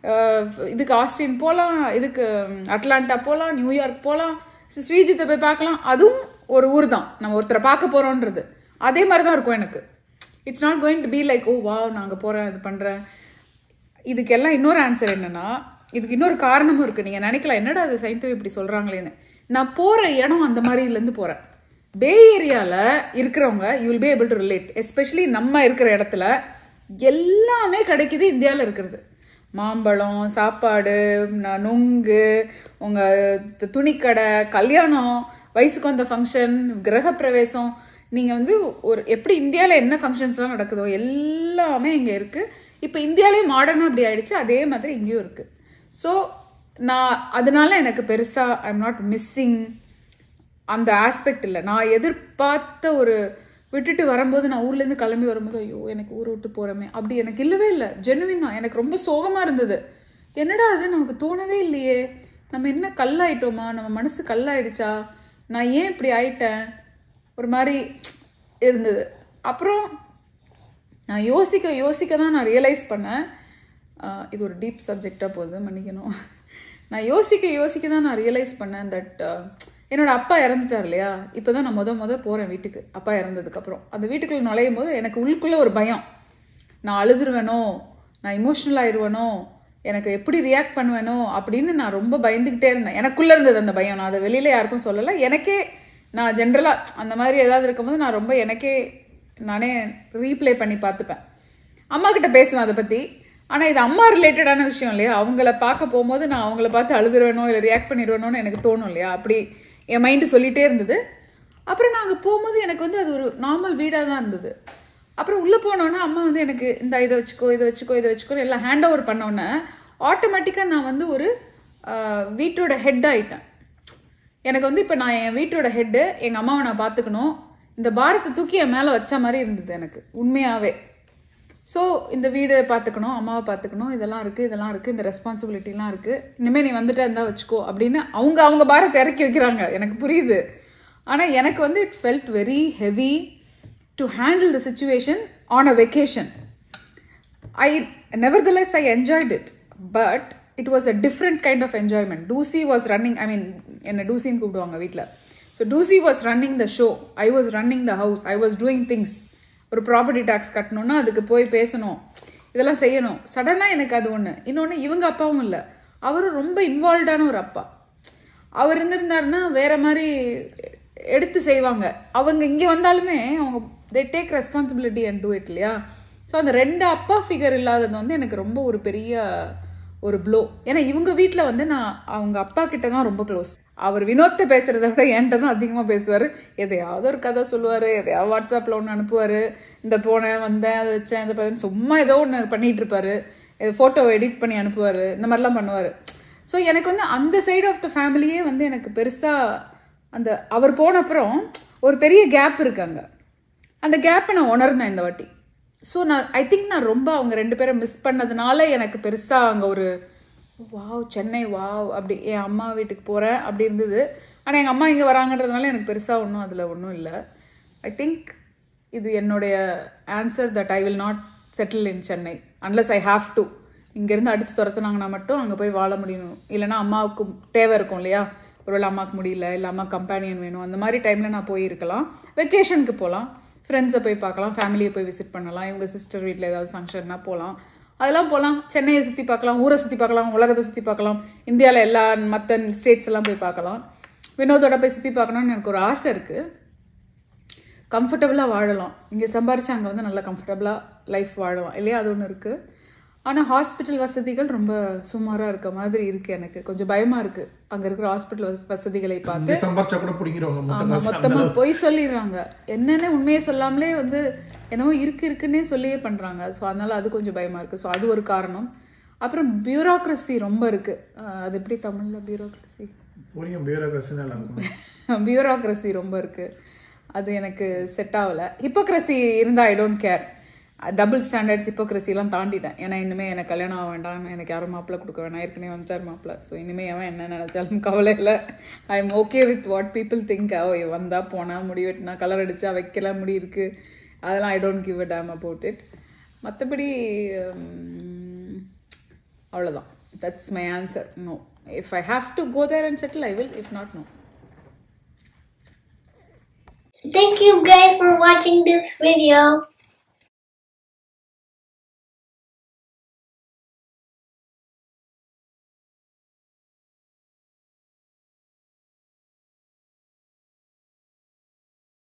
இதுக்கு ஆஸ்டின் போகலாம், இதுக்கு அட்லாண்டா போகலாம், நியூயார்க் போகலாம், ஸ்ரீஜித்தை போய் பார்க்கலாம். அதுவும் ஒரு ஊர் தான், நம்ம ஒருத்தரை பார்க்க போகிறோன்றது அதே மாதிரி தான் இருக்கும் எனக்கு. It's not going to be like oh வா நான் அங்கே போகிறேன் இது பண்ணுறேன். இதுக்கெல்லாம் இன்னொரு ஆன்சர் என்னென்னா, இதுக்கு இன்னொரு காரணமும் இருக்குது. நீங்கள் நினைக்கலாம் என்னடா அது சயின்டிஃபிக் இப்படி சொல்கிறாங்களேன்னு. நான் போகிற இடம் அந்த மாதிரிலேருந்து போகிறேன். பே ஏரியாவில் இருக்கிறவங்க you will be able to relate. Especially நம்ம இருக்கிற இடத்துல எல்லாமே கிடைக்குது இந்தியாவில் இருக்கிறது. மாம்பழம், சாப்பாடு, நொங்கு, உங்கள் துணிக்கடை, கல்யாணம், வயசுக்கு வந்த ஃபங்க்ஷன், கிரகப்பிரவேசம், நீங்கள் வந்து ஒரு எப்படி இந்தியாவில் என்ன ஃபங்க்ஷன்ஸ்லாம் நடக்குதோ எல்லாமே இங்கே இருக்குது. இப்போ இந்தியாவிலே மாடர்னாக அப்படி ஆயிடுச்சு, அதே மாதிரி இங்கேயும் இருக்குது. ஸோ நான் அதனால எனக்கு பெருசாக ஐ எம் நாட் மிஸ்ஸிங் அந்த ஆஸ்பெக்ட் இல்லை. நான் எதிர்பார்த்த ஒரு விட்டுட்டு வரும்போது, நான் ஊர்லேருந்து கிளம்பி வரும்போது ஐயோ எனக்கு ஊரை விட்டு போகிறோமே அப்படி எனக்கு இல்லவே இல்லை. ஜெனுவினா எனக்கு ரொம்ப சோகமாக இருந்தது. என்னடா அது நமக்கு தோணவே இல்லையே, நம்ம என்ன கல்லாயிட்டோமா, நம்ம மனசு கல்லாயிடுச்சா, நான் ஏன் இப்படி ஆயிட்டேன், ஒரு மாதிரி இருந்தது. அப்புறம் நான் யோசிக்க தான் நான் ரியலைஸ் பண்ணேன். இது ஒரு டீப் சப்ஜெக்டாக போகுது, மன்னிக்கணும். நான் யோசிக்க தான் நான் ரியலைஸ் பண்ணேன் தட் என்னோட அப்பா இறந்துட்டார் இல்லையா. இப்போ தான் நான் முத போகிறேன் வீட்டுக்கு. அப்பா இறந்ததுக்கப்புறம் அந்த வீட்டுக்குள்ளே நுழையும் போது எனக்கு உள்ளுக்குள்ளே ஒரு பயம். நான் அழுதுருவேனோ, நான் இமோஷ்னல் ஆயிடுவேனோ, எனக்கு எப்படி ரியாக்ட் பண்ணுவேனோ அப்படின்னு நான் ரொம்ப பயந்துக்கிட்டே இருந்தேன். எனக்குள்ளே இருந்தது அந்த பயம். நான் அதை வெளியில் யாருக்கும் சொல்லலை. எனக்கே நான் ஜென்ரலாக அந்த மாதிரி ஏதாவது இருக்கும்போது நான் ரொம்ப எனக்கே நானே ரீப்ளே பண்ணி பார்த்துப்பேன். அம்மா கிட்ட பேசுவேன் அதை பற்றி. ஆனால் இது அம்மா ரிலேட்டடான விஷயம் இல்லையா. அவங்கள பார்க்க போகும்போது நான் அவங்கள பார்த்து அழுதுருவேனோ இல்லை ரியாக்ட் பண்ணிடுவேணும்னு எனக்கு தோணும் இல்லையா. அப்படி என் மைண்டு சொல்லிகிட்டே இருந்தது. அப்புறம் நான் அங்கே போகும்போது எனக்கு வந்து அது ஒரு நார்மல் வீடாக தான் இருந்தது. அப்புறம் உள்ளே போனோன்னே அம்மா வந்து எனக்கு இந்த இதை வச்சுக்கோ எல்லாம் ஹேண்ட் ஓவர் பண்ணோன்னே ஆட்டோமேட்டிக்காக நான் வந்து ஒரு வீட்டோட ஹெட் ஆகிட்டேன். எனக்கு வந்து இப்போ நான் என் வீட்டோட ஹெட்டு, எங்கள் அம்மாவை நான் பார்த்துக்கணும், இந்த பாரத்தை தூக்கி என் மேலே வச்ச மாதிரி இருந்தது எனக்கு உண்மையாகவே. ஸோ இந்த வீடை பார்த்துக்கணும், அம்மாவை பார்த்துக்கணும், இதெல்லாம் இருக்குது, இந்த ரெஸ்பான்சிபிலிட்டிலாம் இருக்குது, இனிமேல் நீ வந்துட்டே இருந்தால் வச்சுக்கோ அப்படின்னு அவங்க பாரத்தை இறக்கி வைக்கிறாங்க. எனக்கு புரியுது. ஆனால் எனக்கு வந்து it felt very heavy to handle the situation on a vacation. Nevertheless I enjoyed it, but it was a different kind of enjoyment. Doocy was running, I mean என்ன டூசின்னு கூப்பிடுவாங்க வீட்டில். So Doosi was running the show, I was running the house, I was doing things. ஒரு ப்ராப்பர்ட்டி டேக்ஸ் கட்டணும்னா அதுக்கு போய் பேசணும், இதெல்லாம் செய்யணும். சடனாக எனக்கு அது ஒன்று. இன்னொன்று, இவங்க அப்பாவும் இல்லை, அவரும் ரொம்ப இன்வால்வ்டான ஒரு அப்பா. அவர் இருந்திருந்தாருன்னா வேற மாதிரி எடுத்து செய்வாங்க. அவங்க இங்கே வந்தாலுமே அவங்க they take responsibility and do it இல்லையா. ஸோ அந்த ரெண்டு அப்பா ஃபிகர் இல்லாதது வந்து எனக்கு ரொம்ப ஒரு பெரிய ஒரு ப்ளோ. ஏன்னா இவங்க வீட்டில் வந்து நான் அவங்க அப்பா கிட்ட தான் ரொம்ப க்ளோஸ். அவர் வினோத்தை பேசுகிறத விட என்கிட்ட தான் அதிகமாக பேசுவார். எதையாவது ஒரு கதை சொல்லுவார், எதையாவது வாட்ஸ்அப்பில் ஒன்று அனுப்புவார், இந்த போனேன் வந்தேன் அதை வச்சேன் இதை பார்த்தேன், சும்மா ஏதோ ஒன்று பண்ணிகிட்டு இருப்பார், ஃபோட்டோவை எடிட் பண்ணி அனுப்புவார், இந்த மாதிரிலாம் பண்ணுவார். ஸோ எனக்கு வந்து அந்த சைடு ஆஃப் த ஃபேமிலியே வந்து எனக்கு பெருசாக அந்த அவர் போன அப்புறம் ஒரு பெரிய கேப் இருக்காங்க. அந்த கேப்பை நான் உணர்ந்தேன் இந்த வாட்டி. ஸோ ஐ திங்க் நான் ரொம்ப அவங்க ரெண்டு பேரை மிஸ் பண்ணதுனால எனக்கு பெருசாக அங்கே ஒரு வாவ் சென்னை வாவ் அப்படி என் அம்மா வீட்டுக்கு போகிறேன் அப்படி இருந்தது. ஆனால் எங்கள் அம்மா இங்கே வராங்கன்றதுனால எனக்கு பெருசாக ஒன்றும் அதில் ஒன்றும் இல்லை. ஐ திங்க் இது என்னுடைய ஆன்சர் that I will not settle in Chennai unless I have to. இங்கேருந்து அடித்து துரத்துனாங்கன்னா மட்டும் அங்கே போய் வாழ முடியணும். இல்லைனா அம்மாவுக்கு தேவை இருக்கும் இல்லையா, ஒருவேளை அம்மாவுக்கு முடியல, இல்லை அம்மா கம்பேனியன் வேணும், அந்த மாதிரி டைமில் நான் போயிருக்கலாம். வெக்கேஷனுக்கு போகலாம், ஃப்ரெண்ட்ஸை போய் பார்க்கலாம், ஃபேமிலியை போய் விசிட் பண்ணலாம், இவங்க சிஸ்டர் வீட்டில் ஏதாவது ஃபங்க்ஷன்னா போகலாம், அதெல்லாம் போகலாம். சென்னையை சுற்றி பார்க்கலாம், ஊரை சுற்றி பார்க்கலாம், உலகத்தை சுற்றி பார்க்கலாம், இந்தியாவில் எல்லா மற்ற ஸ்டேட்ஸ் எல்லாம் போய் பார்க்கலாம். வினோதோட போய் சுற்றி பார்க்கணுன்னு எனக்கு ஒரு ஆசை இருக்குது. கம்ஃபர்டபுளாக வாழலாம், இங்கே சம்பாரிச்சு அங்கே வந்து நல்லா கம்ஃபர்டபுளாக லைஃப் வாழலாம் இல்லையா, அது ஒன்று இருக்குது. ஆனால் ஹாஸ்பிட்டல் வசதிகள் ரொம்ப சுமாராக இருக்க மாதிரி இருக்குது. எனக்கு கொஞ்சம் பயமாக இருக்குது அங்கே இருக்கிற ஹாஸ்பிட்டல் வசதிகளை பார்த்து. மொத்தமாக போய் சொல்லிடுறாங்க, என்னென்ன உண்மையை சொல்லாமலே வந்து என்னவோ இருக்குன்னே சொல்லியே பண்ணுறாங்க. ஸோ அதனால் அது கொஞ்சம் பயமாக இருக்குது. ஸோ அது ஒரு காரணம். அப்புறம் பியூரோக்ரஸி ரொம்ப இருக்குது. அது எப்படி தமிழில் பியூரோக்ரஸி ரொம்ப இருக்குது, அது எனக்கு செட் ஆகலை. ஹிப்போக்ரஸி இருந்தால் I don't care. Double standards ஹிப்போக்ரஸிலாம் தாண்டிட்டேன். ஏன்னா இனிமேல் எனக்கு கல்யாணம் ஆக வேண்டாம், எனக்கு யாரும் மாப்பிள்ளை கொடுக்க வேணாம், ஏற்கனவே வந்துட்டார் மாப்பிள்ளை. ஸோ இனிமேல் அவன் என்ன நினச்சாலும் கவலை இல்லை. I am okay with what people think. வந்தால் போனால் முடி வெட்டினா கலர் அடித்தா வைக்கல முடி இருக்குது, அதெல்லாம் I don't give a damn about it. மற்றபடி அவ்வளவுதான். That's my answer. No. If I have to go there and settle, I will. If not, no. Thank you guys for watching this video.